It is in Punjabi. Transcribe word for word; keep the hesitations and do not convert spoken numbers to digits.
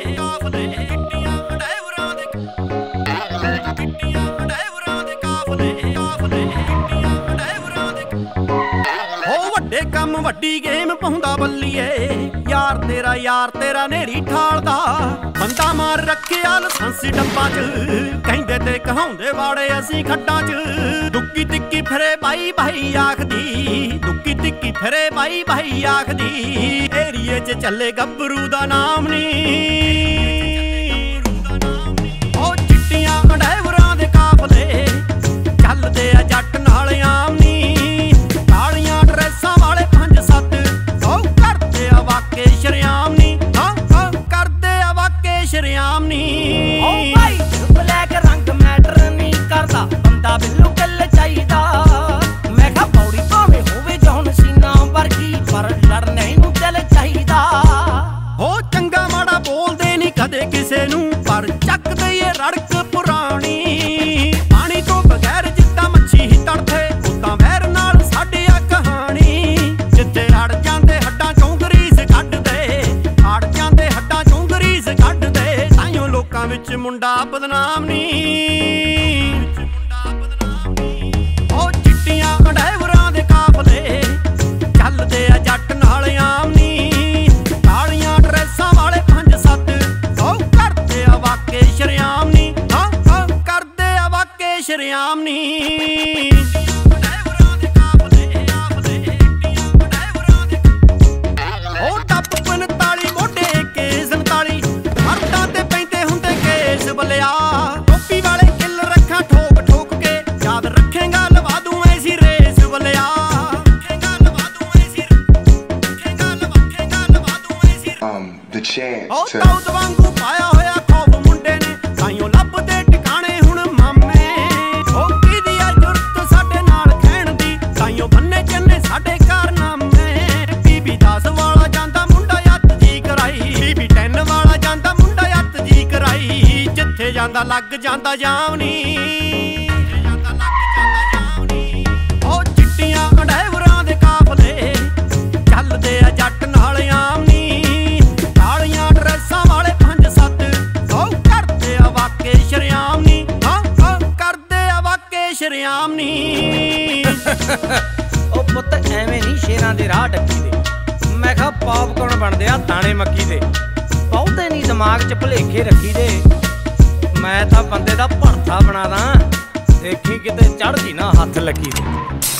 ਕਾਫਲੇ ਕਿੱਟੀਆਂ ਡਰਾਈਵਰਾਂ ਦੇ ਕਿੱਟੀਆਂ ਡਰਾਈਵਰਾਂ ਦੇ ਕਾਫਲੇ ਕਾਫਲੇ ਕਿੱਟੀਆਂ ਡਰਾਈਵਰਾਂ ਦੇ ਹੋ ਵੱਡੇ ਕੰਮ ਵੱਡੀ ਗੇਮ ਪਾਉਂਦਾ ਬੱਲੀਏ ਯਾਰ ਤੇਰਾ ਯਾਰ ਤੇਰਾ ਨੇਰੀ ਠਾਲਦਾ ਬੰਦਾ ਮਾਰ ਰੱਖਿਆ ਲਾਇਸੈਂਸੀ ਡੱਬਾ 'ਚ ਕਹਿੰਦੇ ਤੇ ਕਹਾਉਂਦੇ ਵਾੜੇ ਅਸੀਂ ਖੱਡਾਂ 'ਚ ਦੁੱਕੀ ਤਿੱਕੀ ਫਿਰੇ ਬਾਈ ਬਾਈ ਆਖਦੀ ਦੁੱਕੀ ਤਿੱਕੀ ਫਿਰੇ ਬਾਈ ਬਾਈ ਆਖਦੀ ਏਰੀਏ 'ਚ ਚੱਲੇ ਗੱਭਰੂ ਦਾ ਨਾਮ ਨੀ ਉਹ ਚਿੱਟੀਆਂ ਡਰਾਈਵਰਾਂ ਦੇ ਕਾਫਲੇ ਚੱਲਦੇ ਆ ਜੱਟ ਨਾਲ ਆਮ ਨੀ ਕਾਲੀਆਂ ਡਰੈਸਾਂ ਵਾਲੇ ਪੰਜ ਸੱਤ ਉਹ ਕਰਦੇ ਆ ਵਾਕੇ ਸ਼ਰਿਆਮ ਨੀ ਹਾਂ ਹਾਂ ਕਰਦੇ ਆ ਵਾਕੇ ਸ਼ਰਿਆਮ ਨੀ ਓ ਭਾਈ ਬਲੈਕ ਰੰਗ ਮੈਟਰ ਨਹੀਂ ਕਰਦਾ ਬੰਦਾ ਬਿੱਲੂ ਕੱਲ ਚਾਹੀਦਾ ਮੈਂ ਕਿਹਾ ਪੌੜੀ ਭਾਵੇਂ ਹੋਵੇ ਜੌਨ ਸੀਨਾ ਵਰਗੀ ਪਰ ਲੜਨੇ ਨੂੰ ਦਿਲ ਚਾਹੀਦਾ ਹੋ ਚੰਗਾ ਮਾੜਾ ਬੋਲਦੇ ਨਹੀਂ ਕਦੇ ਕਿਸੇ ਨੂੰ ਪਰ ਚੱਕਦੇ ਏ ਰੜਕ ਪੁਰਾਣੀ ਪਾਣੀ ਤੋਂ ਬਗੈਰ ਜਿੱਦਾਂ ਮੱਛੀ ਹੀ ਤੜਦੇ ਉਦਾਂ ਵੈਰ ਨਾਲ ਸਾਡੇ ਆ ਕਹਾਣੀ ਜਿੱਥੇ ਅੜ ਜਾਂਦੇ ਹੱਡਾਂ ਚੋਂ ਗਰੀਸ ਕੱਢਦੇ ਅੜ ਜਾਂਦੇ ਹੱਡਾਂ ਚੋਂ ਗਰੀਸ ਕੱਢਦੇ ਤਾਈਓ ਲੋਕਾਂ ਵਿੱਚ ਮੁੰਡਾ ਬਦਨਾਮ ਨੀ ਉਹ ਚਿੱਟੀਆਂ ਡਰਾਈਵਰਾਂ ਦੇ ਕਾਫਲੇ ਚੱਲਦੇ ਆ ਜੱਟ ਨਾਲ ਆਮ ਨੀ ਕਾਲੀਆਂ ਡਰੈਸਾਂ ਵਾਲੇ ਪੰਜ ਸੱਤ ਉਹ ਕਰਦੇ ਆ ਵਾਕੇ ਸ਼ਰਿਆਮ ਨੀ ਹਾਂ ਹਾਂ ਕਰਦੇ ਆ ਵਾਕੇ ਸ਼ਰਿਆਮ ਨੀ ਡਰਾਈਵਰਾਂ ਦੇ ਕਾਫਲੇ ਕਾਫਲੇ ਚਿੱਟੀਆਂ ਡਰਾਈਵਰਾਂ ਦੇ ਉਹ ਟੱਪ ਪੰਤਾਲੀ ਮੋਢੇ ਕੇ ਸੰਤਾਲੀ ਹਰਦਾਂ ਤੇ ਪੈਂਦੇ ਹੁੰਦੇ ਕੇਸ ਬਲਿਆ ਟੋਪੀ ਵਾਲੇ ਕਿੱਲ ਰੱਖਾਂ ਠੋਕ ਠੋਕ ਕੇ ਯਾਦ ਰੱਖੇਗਾ ਲਵਾ ਦੂੰ ਐਸੀ ਰੇਸ ਬਲਿਆ ਰੱਖੇਗਾ ਲਵਾ ਦੂੰ ਐਸੀ ਰੱਖੇਗਾ ਲਵਾ ਲਵਾ ਦੂੰ ਐਸੀ Um, the chance ਉਹ to ਤਾਉਦ ਵਾਂਗੂ ਪਾਇਆ ਹੋਇਆ ਖੌਫ ਮੁੰਡੇ ਨੇ ਤਾਈਓ ਲੱਭਦੇ ਟਿਕਾਣੇ ਹੁਣ ਮਾਮੇ ਉਹ ਕਿਹਦੀ ਆ ਜੁਰਤ ਸਾਡੇ ਨਾਲ ਖੈਣ ਦੀ ਤਾਈਓ ਬੰਨੇ ਚੰਨੇ ਸਾਡੇ ਕਾਰਨਾਮੇ ਬੀਬੀ ਦਸ ਵਾਲਾ ਜਾਂਦਾ ਮੁੰਡਾ ਅੱਤ ਜੀ ਕਰਾਈ ਬੀਬੀ ਟੈਨ ਵਾਲਾ ਜਾਂਦਾ ਮੁੰਡਾ ਅੱਤ ਜੀ ਕਰਾਈ ਜਿੱਥੇ ਜਾਂਦਾ ਲੱਗ ਜਾਂਦਾ ਜਾਮ ਨੀ ਜਾਂਦਾ ਲੱਗ ਜਾਂਦਾ ਜਾਮ ਨੀ ਉਹ ਚਿੱਟੀਆਂ ਡਰਾਈਵਰਾਂ ਦੇ ਕਾਫਲੇ ਚੱਲਦੇ ਆ ਜੱਟ ਨਾਲ ਆਮ ਨੀ ਕਾਲੀਆਂ ਡਰੈਸਾਂ ਵਾਲੇ ਪੰਜ ਸੱਤ ਉਹ ਕਰਦੇ ਆ ਵਾਕੇ ਸ਼ਰਿਆਮ ਨੀ ਹਾਂ ਹਾਂ ਕਰਦੇ ਆ ਵਾਕੇ ਸ਼ਰਿਆਮ ਨੀ ਉਹ ਪੁੱਤ ਐਵੇਂ ਨਹੀਂ ਸ਼ੇਰਾਂ ਦੇ ਰਾਹ ਡੱਕੀ ਦੇ ਮੈਂ ਕਿਹਾ ਪੌਪਕੌਰਨ ਬਣਦੇ ਆ ਦਾਣੇ ਮੱਕੀ ਦੇ ਬਹੁਤੇ ਨਹੀਂ ਦਿਮਾਗ 'ਚ ਭੁਲੇਖੇ ਰੱਖੀ ਦੇ ਮੈਂ ਤਾਂ ਬੰਦੇ ਦਾ ਭਰਥਾ ਬਣਾ ਦਾਂ ਦੇਖੀ ਕਿਤੇ ਚੜ੍ਹਦੀ ਨਾ ਹੱਥ ਲੱਗੀ ਦੇ।